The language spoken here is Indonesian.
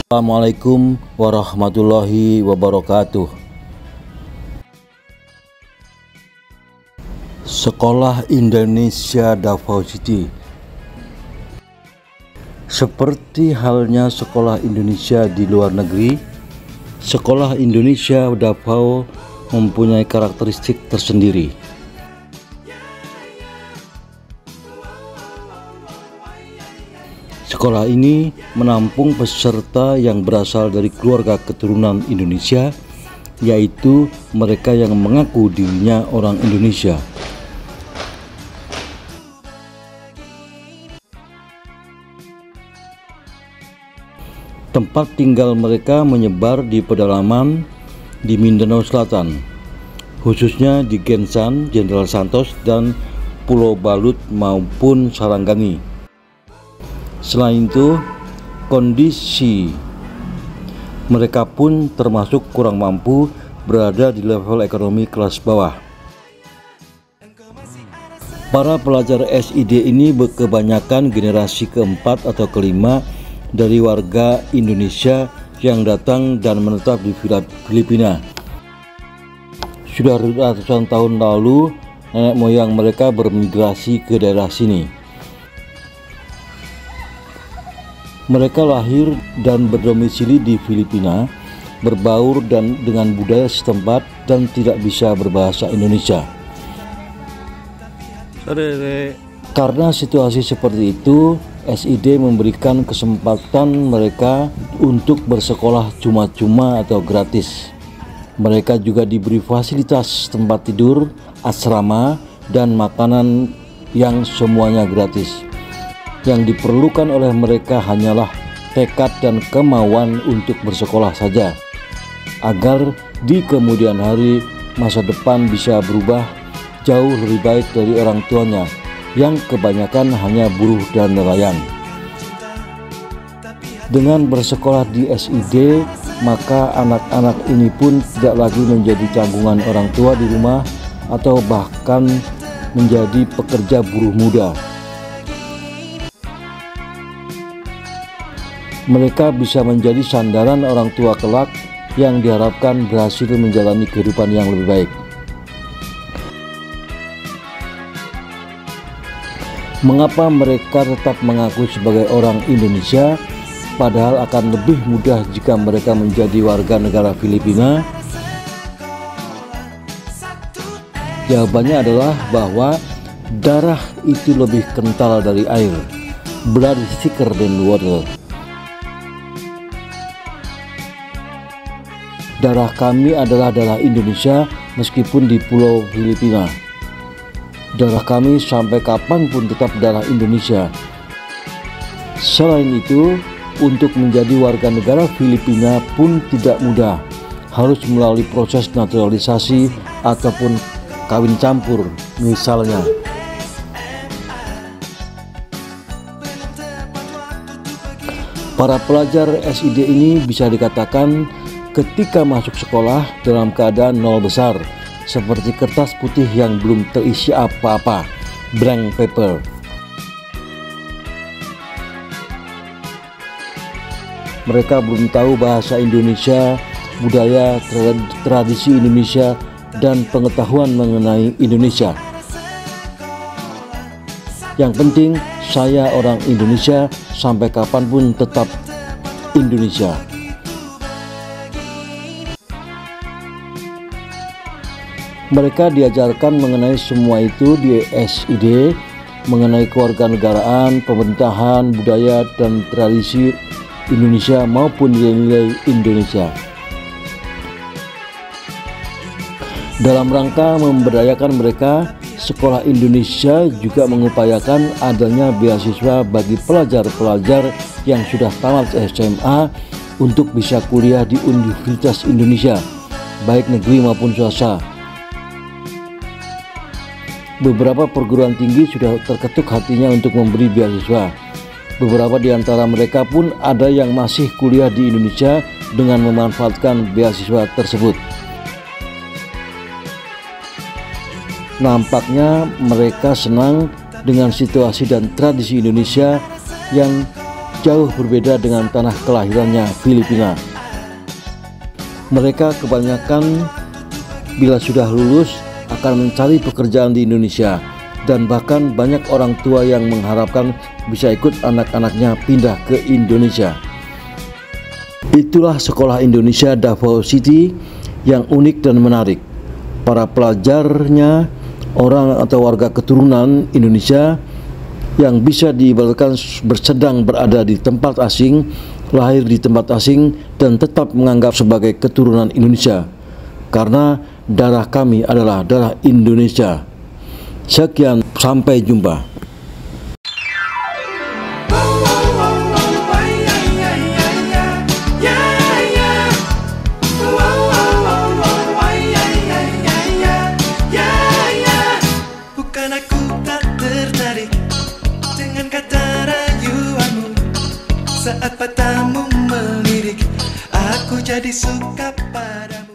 Assalamualaikum warahmatullahi wabarakatuh. Sekolah Indonesia Davao City. Seperti halnya sekolah Indonesia di luar negeri, sekolah Indonesia Davao mempunyai karakteristik tersendiri. Sekolah ini menampung peserta yang berasal dari keluarga keturunan Indonesia, yaitu mereka yang mengaku dirinya orang Indonesia. Tempat tinggal mereka menyebar di pedalaman di Mindanao Selatan, khususnya di Gensan, Jenderal Santos, dan Pulau Balut maupun Sarangani. Selain itu, kondisi mereka pun termasuk kurang mampu, berada di level ekonomi kelas bawah. Para pelajar SID ini kebanyakan generasi keempat atau kelima dari warga Indonesia yang datang dan menetap di Filipina. Sudah ratusan tahun lalu, nenek moyang mereka bermigrasi ke daerah sini. Mereka lahir dan berdomisili di Filipina, berbaur dengan budaya setempat dan tidak bisa berbahasa Indonesia. Karena situasi seperti itu, SID memberikan kesempatan mereka untuk bersekolah cuma-cuma atau gratis. Mereka juga diberi fasilitas tempat tidur, asrama, dan makanan yang semuanya gratis. Yang diperlukan oleh mereka hanyalah tekad dan kemauan untuk bersekolah saja, agar di kemudian hari masa depan bisa berubah jauh lebih baik dari orang tuanya yang kebanyakan hanya buruh dan nelayan. Dengan bersekolah di SID, maka anak-anak ini pun tidak lagi menjadi tanggungan orang tua di rumah atau bahkan menjadi pekerja buruh muda. Mereka bisa menjadi sandaran orang tua kelak yang diharapkan berhasil menjalani kehidupan yang lebih baik. Mengapa mereka tetap mengaku sebagai orang Indonesia, padahal akan lebih mudah jika mereka menjadi warga negara Filipina? Jawabannya adalah bahwa darah itu lebih kental dari air. Blood is thicker than water. Darah kami adalah darah Indonesia meskipun di pulau Filipina. Darah kami sampai kapanpun tetap darah Indonesia. Selain itu, untuk menjadi warga negara Filipina pun tidak mudah. Harus melalui proses naturalisasi ataupun kawin campur misalnya. Para pelajar SID ini bisa dikatakan ketika masuk sekolah dalam keadaan nol besar, seperti kertas putih yang belum terisi apa-apa, blank paper. Mereka belum tahu bahasa Indonesia, budaya, tradisi Indonesia, dan pengetahuan mengenai Indonesia. Yang penting, saya orang Indonesia, sampai kapanpun tetap Indonesia. Mereka diajarkan mengenai semua itu di SID, mengenai kewarganegaraan, pemerintahan, budaya, dan tradisi Indonesia maupun nilai-nilai Indonesia. Dalam rangka memberdayakan mereka, Sekolah Indonesia juga mengupayakan adanya beasiswa bagi pelajar-pelajar yang sudah tamat SMA untuk bisa kuliah di Universitas Indonesia, baik negeri maupun swasta. Beberapa perguruan tinggi sudah terketuk hatinya untuk memberi beasiswa. Beberapa di antara mereka pun ada yang masih kuliah di Indonesia dengan memanfaatkan beasiswa tersebut. Nampaknya mereka senang dengan situasi dan tradisi Indonesia yang jauh berbeda dengan tanah kelahirannya Filipina. Mereka kebanyakan bila sudah lulus akan mencari pekerjaan di Indonesia, dan bahkan banyak orang tua yang mengharapkan bisa ikut anak-anaknya pindah ke Indonesia. Itulah sekolah Indonesia Davao City yang unik dan menarik. Para pelajarnya orang atau warga keturunan Indonesia yang bisa diibaratkan sedang berada di tempat asing, lahir di tempat asing, dan tetap menganggap sebagai keturunan Indonesia, karena darah kami adalah darah Indonesia. Sekian, sampai jumpa. Bukan aku tak tertarik dengan kata rayuanmu, saat matamu melirik, aku jadi suka padamu.